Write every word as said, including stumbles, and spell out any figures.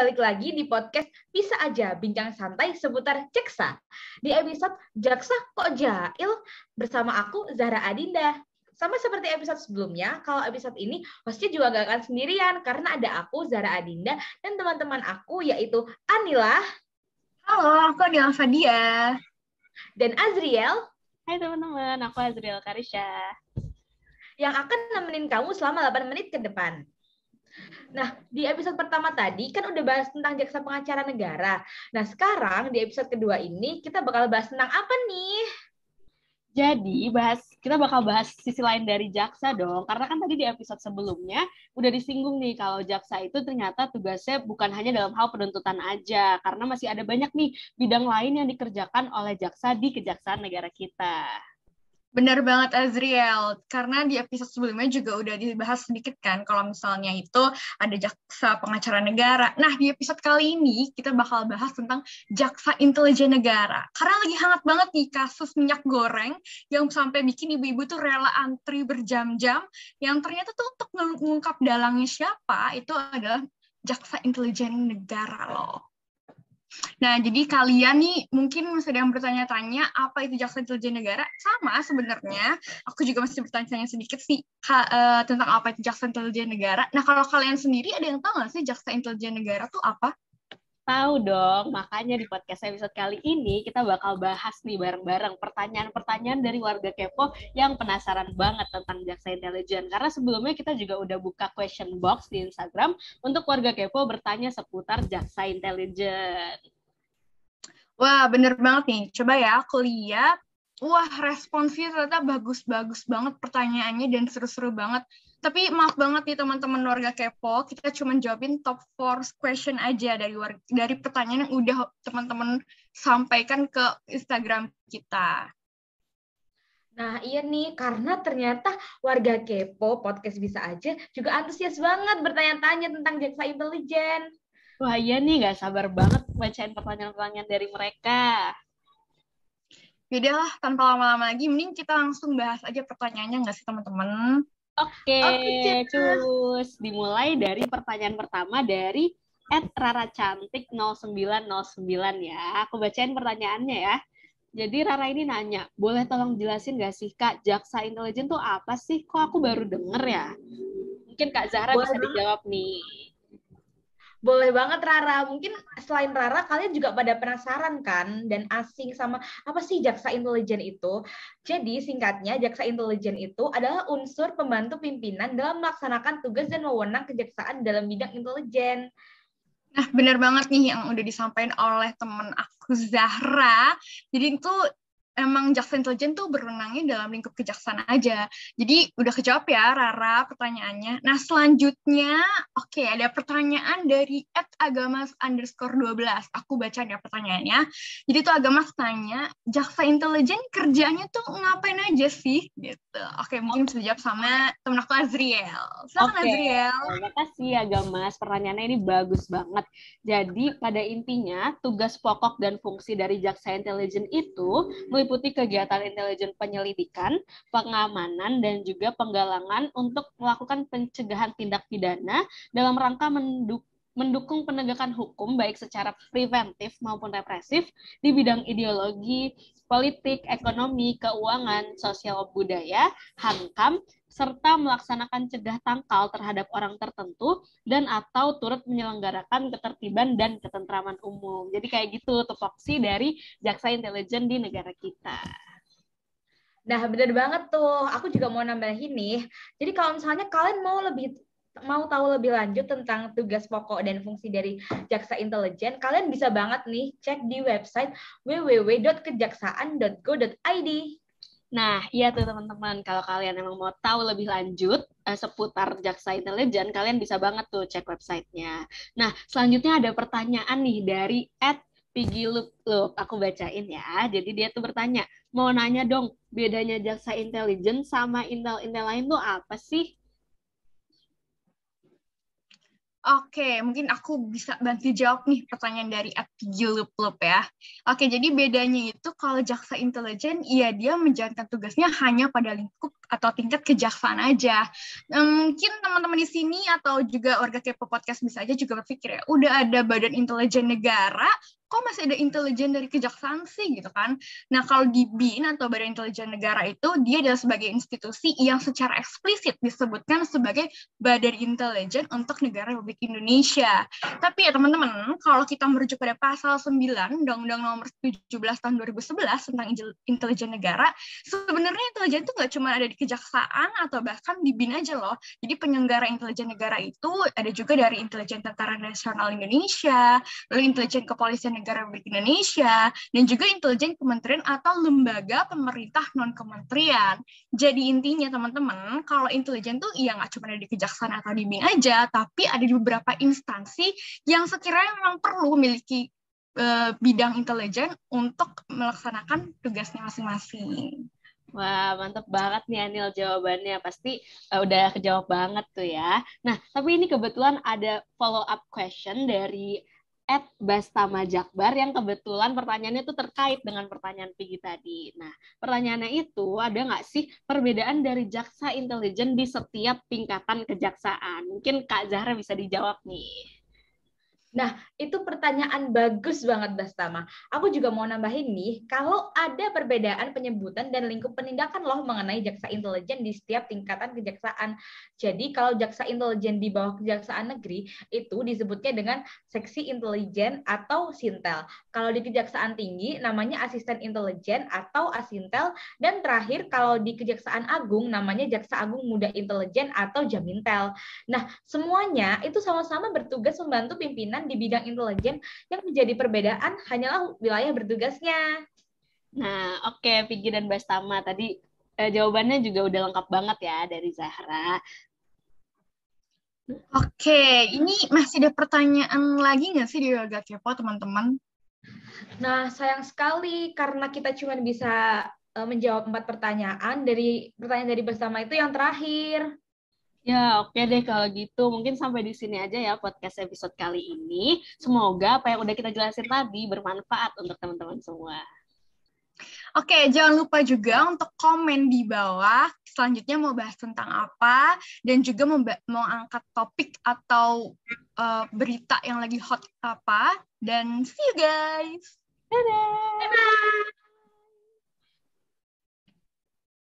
balik lagi di podcast Bisa Aja, bincang santai seputar Jaksa. Di episode Jaksa Kok Jail bersama aku Zahra Adinda. Sama seperti episode sebelumnya, kalau episode ini hostnya juga gak akan sendirian karena ada aku Zahra Adinda dan teman-teman aku yaitu Anila. Halo, aku Anila Fadia. Dan Azriel. Hai teman-teman, aku Azriel Karisha. Yang akan nemenin kamu selama delapan menit ke depan. Nah, di episode pertama tadi kan udah bahas tentang jaksa pengacara negara. Nah, sekarang di episode kedua ini kita bakal bahas tentang apa nih? Jadi, bahas kita bakal bahas sisi lain dari jaksa dong. Karena kan tadi di episode sebelumnya udah disinggung nih kalau jaksa itu ternyata tugasnya bukan hanya dalam hal penuntutan aja. Karena masih ada banyak nih bidang lain yang dikerjakan oleh jaksa di Kejaksaan Negara kita. Benar banget Azriel, karena di episode sebelumnya juga udah dibahas sedikit kan kalau misalnya itu ada jaksa pengacara negara. Nah, di episode kali ini kita bakal bahas tentang jaksa intelijen negara. Karena lagi hangat banget nih kasus minyak goreng yang sampai bikin ibu-ibu tuh rela antri berjam-jam, yang ternyata tuh untuk mengungkap dalangnya siapa, itu adalah jaksa intelijen negara loh. Nah, jadi kalian nih mungkin sedang bertanya-tanya apa itu jaksa intelijen negara? Sama sebenarnya, aku juga masih bertanya-tanya sedikit sih ha, uh, tentang apa itu jaksa intelijen negara. Nah, kalau kalian sendiri ada yang tahu nggak sih jaksa intelijen negara tuh apa? Tahu dong, makanya di podcast episode kali ini kita bakal bahas nih bareng-bareng pertanyaan-pertanyaan dari warga kepo yang penasaran banget tentang jaksa intelijen. Karena sebelumnya kita juga udah buka question box di Instagram untuk warga kepo bertanya seputar jaksa intelijen. Wah, bener banget nih. Coba ya aku lihat. Wah, responsnya ternyata bagus-bagus banget pertanyaannya dan seru-seru banget. Tapi maaf banget nih teman-teman warga kepo, kita cuma jawabin top four question aja dari dari pertanyaan yang udah teman-teman sampaikan ke Instagram kita. Nah, iya nih, karena ternyata warga kepo podcast Bisa Aja juga antusias banget bertanya-tanya tentang jaksa intelijen. Wah iya nih, gak sabar banget bacain pertanyaan-pertanyaan dari mereka. Yaudahlah, tanpa lama-lama lagi, mending kita langsung bahas aja pertanyaannya nggak sih teman-teman? Oke, cus. Dimulai dari pertanyaan pertama dari et rara cantik nol sembilan nol sembilan ya. Aku bacain pertanyaannya ya. Jadi Rara ini nanya, boleh tolong jelasin gak sih Kak, jaksa intelijen tuh apa sih? Kok aku baru denger ya? Mungkin Kak Zahra boleh bisa banget dijawab nih. Boleh banget Rara. Mungkin selain Rara, kalian juga pada penasaran kan dan asing sama apa sih jaksa intelijen itu. Jadi singkatnya, jaksa intelijen itu adalah unsur pembantu pimpinan dalam melaksanakan tugas dan wewenang kejaksaan dalam bidang intelijen. Nah, benar banget nih yang udah disampaikan oleh temen aku Zahra. Jadi itu emang jaksa intelijen tuh berwenangnya dalam lingkup kejaksaan aja. Jadi udah kejawab ya Rara pertanyaannya. Nah selanjutnya, oke okay, ada pertanyaan dari et agamas underscore dua belas. Aku baca ya pertanyaannya. Jadi tuh Agamas tanya, jaksa intelijen kerjanya tuh ngapain aja sih? Gitu. Oke, okay, mungkin bisa dijawab sama temen aku Azriel. Silakan okay. Azriel. Terima kasih Agamas. Pertanyaannya ini bagus banget. Jadi pada intinya tugas pokok dan fungsi dari jaksa intelijen itu meliputi kegiatan intelijen penyelidikan, pengamanan, dan juga penggalangan untuk melakukan pencegahan tindak pidana dalam rangka menduk- mendukung penegakan hukum baik secara preventif maupun represif di bidang ideologi, politik, ekonomi, keuangan, sosial budaya, Hankam, serta melaksanakan cegah tangkal terhadap orang tertentu dan atau turut menyelenggarakan ketertiban dan ketentraman umum. Jadi kayak gitu tupoksi dari jaksa intelijen di negara kita. Nah, benar banget tuh. Aku juga mau nambahin nih. Jadi kalau misalnya kalian mau lebih mau tahu lebih lanjut tentang tugas pokok dan fungsi dari jaksa intelijen, kalian bisa banget nih cek di website w w w dot kejaksaan dot go dot i d. Nah, iya tuh teman-teman, kalau kalian emang mau tahu lebih lanjut eh, seputar jaksa intelijen, kalian bisa banget tuh cek websitenya. Nah, selanjutnya ada pertanyaan nih dari et pigilup lup. Aku bacain ya. Jadi dia tuh bertanya, mau nanya dong, bedanya jaksa intelijen sama intel-intel lain tuh apa sih? Oke, mungkin aku bisa bantu jawab nih pertanyaan dari @juluplup ya. Oke, jadi bedanya itu kalau jaksa intelijen, iya dia menjalankan tugasnya hanya pada lingkup atau tingkat kejaksaan aja. Hmm, mungkin teman-teman di sini atau juga warga Kepo Podcast bisa aja juga berpikir ya, udah ada Badan Intelijen Negara, kok masih ada intelijen dari kejaksaan sih gitu kan? Nah, kalau di B I N atau Badan Intelijen Negara itu, dia adalah sebagai institusi yang secara eksplisit disebutkan sebagai Badan Intelijen untuk Negara Republik Indonesia. Tapi ya teman-teman, kalau kita merujuk pada pasal sembilan Undang-Undang Nomor tujuh belas Tahun dua ribu sebelas tentang intelijen negara, sebenarnya intelijen itu nggak cuma ada di kejaksaan atau bahkan di B I N aja loh. Jadi penyelenggara intelijen negara itu ada juga dari Intelijen Tentara Nasional Indonesia, lalu Intelijen Kepolisian Negara Republik Indonesia, dan juga intelijen kementerian atau lembaga pemerintah non-kementerian. Jadi intinya teman-teman, kalau intelijen tuh iya nggak cuma ada di kejaksaan atau di B I N aja, tapi ada di beberapa instansi yang sekiranya memang perlu memiliki uh, bidang intelijen untuk melaksanakan tugasnya masing-masing. Wah, mantap banget nih Anil jawabannya. Pasti uh, udah kejawab banget tuh ya. Nah, tapi ini kebetulan ada follow up question dari at Bastama Jakbar yang kebetulan pertanyaannya itu terkait dengan pertanyaan Piggy tadi. Nah, pertanyaannya itu ada nggak sih perbedaan dari jaksa intelijen di setiap tingkatan kejaksaan? Mungkin Kak Zahra bisa dijawab nih. Nah, itu pertanyaan bagus banget, Bastama. Aku juga mau nambahin nih, kalau ada perbedaan penyebutan dan lingkup penindakan loh mengenai jaksa intelijen di setiap tingkatan kejaksaan. Jadi, kalau jaksa intelijen di bawah kejaksaan negeri, itu disebutnya dengan seksi intelijen atau sintel. Kalau di kejaksaan tinggi, namanya asisten intelijen atau asintel. Dan terakhir, kalau di kejaksaan agung, namanya jaksa agung muda intelijen atau jamintel. Nah, semuanya itu sama-sama bertugas membantu pimpinan di bidang intelijen, yang menjadi perbedaan hanyalah wilayah bertugasnya. Nah, oke, okay, Piggy dan Bastama tadi eh, jawabannya juga udah lengkap banget ya dari Zahra. Oke, ini masih ada pertanyaan lagi nggak sih di Warga Kepo, teman-teman? Nah, sayang sekali karena kita cuma bisa uh, menjawab empat pertanyaan. Dari pertanyaan dari Bastama itu yang terakhir. Ya, oke okay deh kalau gitu. Mungkin sampai di sini aja ya podcast episode kali ini. Semoga apa yang udah kita jelasin tadi bermanfaat untuk teman-teman semua. Oke, jangan lupa juga untuk komen di bawah selanjutnya mau bahas tentang apa, dan juga mau, mau angkat topik atau uh, berita yang lagi hot apa. Dan see you guys! Dadah! Bye-bye!